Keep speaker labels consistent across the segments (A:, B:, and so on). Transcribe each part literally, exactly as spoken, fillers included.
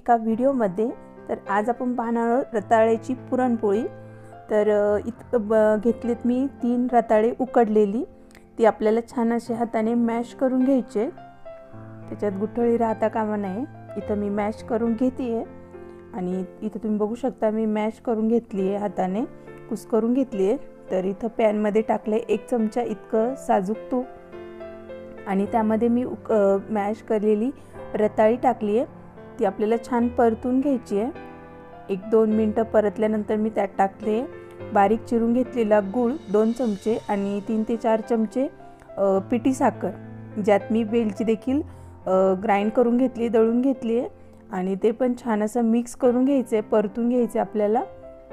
A: एका व्हिडिओमध्ये। तर आज आपण पाहणार आहोत रताळ्याची पुरणपोळी। तर इथं घेतलेत मी तीन रताळे उकडलेली, ती आपल्याला छान असे हाताने मॅश करून घ्यायचे, त्याच्यात गुठळी राहता कामा नये। इथं मी मॅश करून घेतेय आणि इथं तुम्ही बघू शकता मी मॅश करून घेतली आहे, हाताने कुस करून घेतली आहे। तर इथं पॅन मध्ये टाकले एक चमचा इतकं साजूक तूप आणि त्यामध्ये मी मॅश केलेली रताळी टाकली आहे, ती आपल्याला छान परतून घ्यायची आहे। एक दोन मिनिटं परतल्यानंतर मी त्यात टाकले बारीक चिरून घेतलेला गूळ दोन चमचे आणि तीन ते चार चमचे पिठी साखर, ज्यात मी वेलची देखील ग्राइंड करून घेतली, दळून घेतली आहे आणि ते पण छान असं मिक्स करून घ्यायचे, परतून घ्यायचे आपल्याला।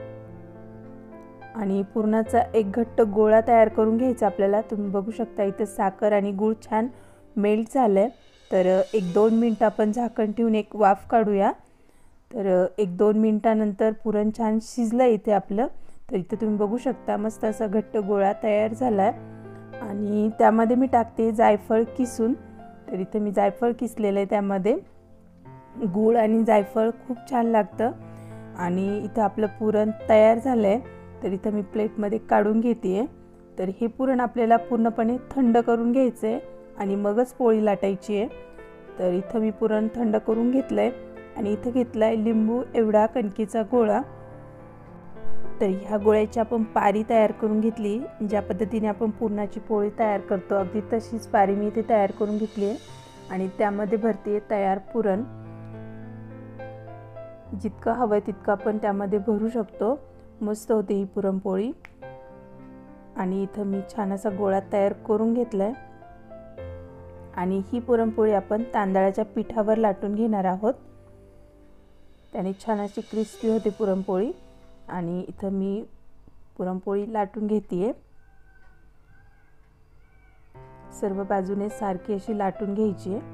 A: आणि पुरणाचा एक घट्ट गोळा तयार करून घ्यायचा आपल्याला। तुम्ही बघू शकता इथे साखर आणि गूळ छान मेल्ट झालंय। तर एक दोन मिनिट आपण झाकण ठेवून एक वाफ काढूया। तर एक दोन मिनिटानंतर पुरण छान शिजलं इथे आपलं। तर इथे तुम्ही बघू शकता मस्त असा घट्ट गोळा तयार झालाय आणि त्यामध्ये मी टाकते जायफळ किसून। तर इथे मी जायफळ किसलेलं आहे, त्यामध्ये गूळ आणि जायफळ खूप छान लागतं। आणि इथं आपलं पुरण तयार झालंय, तर इथं मी प्लेटमध्ये काढून घेते। तर हे पुरण आपल्याला पूर्णपणे थंड करून घ्यायचं आहे आणि मगच पोळी लाटायची आहे। तर इथं मी पुरण थंड करून घेतलंय आणि इथं घेतलाय लिंबू एवढा कणकेचा गोळा। तर ह्या गोळ्याची आपण पारी तयार करून घेतली, ज्या पद्धतीने आपण पुरणाची पोळी तयार करतो अगदी तशीच पारी मी इथे तयार करून घेतली आहे आणि त्यामध्ये भरते तयार पुरण। जितकं हवंय तितकं आपण त्यामध्ये भरू शकतो, मस्त होते ही पुरणपोळी। आणि इथं मी छान असा गोळा तयार करून घेतलाय आणि ही पुरणपोळी आपण तांदळाच्या पिठावर लाटून घेणार आहोत, त्याने छान अशी क्रिस्पी होते पुरणपोळी। आणि इथं मी पुरणपोळी लाटून घेतेय, सर्व बाजूने सारखी अशी लाटून घ्यायची आहे।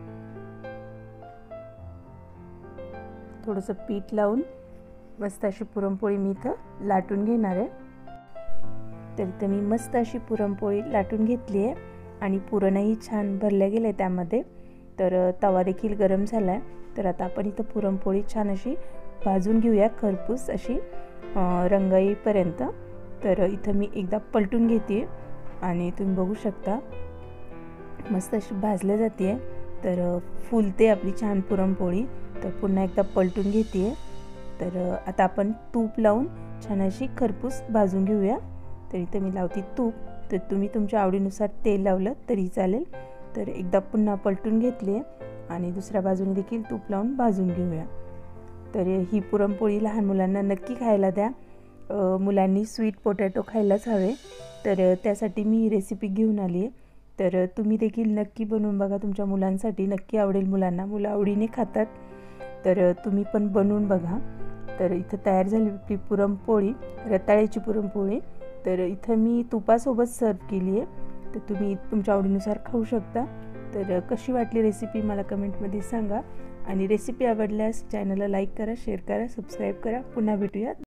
A: थोडंसं पीठ लावून मस्त अशी पुरणपोळी मी इथं लाटून घेणार आहे। तर इथं मी मस्त अशी पुरणपोळी लाटून घेतली आहे आणि पुरणही छान भरलं गेलं आहे त्यामध्ये। तर तवा देखील गरम झाला आहे। तर आता आपण इथं पुरणपोळी छान अशी भाजून घेऊया, खरपूस अशी रंग येईपर्यंत। तर इथं मी एकदा पलटून घेते आणि तुम्ही बघू शकता मस्त अशी भाजल्या जाते। तर फुलते आपली छान पुरणपोळी। तर पुन्हा एकदा पलटून घेते। तर आता आपण तूप लावून छान अशी खरपूस भाजून घेऊया। तर इथे मी लावते तूप, तर तुम्ही तुमच्या आवडीनुसार तेल लावलं तरी चालेल। तर एकदा पुन्हा पलटून घेतले आणि दुसऱ्या बाजूने देखील तूप लावून भाजून घेऊया। तर ही पुरणपोळी लहान मुलांना नक्की खायला द्या, मुलांनी स्वीट पोटॅटो खायलाच हवे। तर त्यासाठी मी ही रेसिपी घेऊन आली आहे। तर तुम्ही देखील नक्की बनवून बघा तुमच्या मुलांसाठी, नक्की आवडेल मुलांना, मुलं आवडीने खातात। तर तुम्ही पण बनवून बघा। तर इथं तयार झाली आपली पुरणपोळी, रताळ्याची पुरणपोळी। तर इथं मी तुपासोबत सर्व केली आहे, तर तुम्ही तुमच्या आवडीनुसार खाऊ शकता। तर कशी वाटली रेसिपी मला कमेंटमध्ये सांगा आणि रेसिपी आवडल्यास चॅनलला लाईक करा, शेअर करा, सबस्क्राईब करा। पुन्हा भेटूया।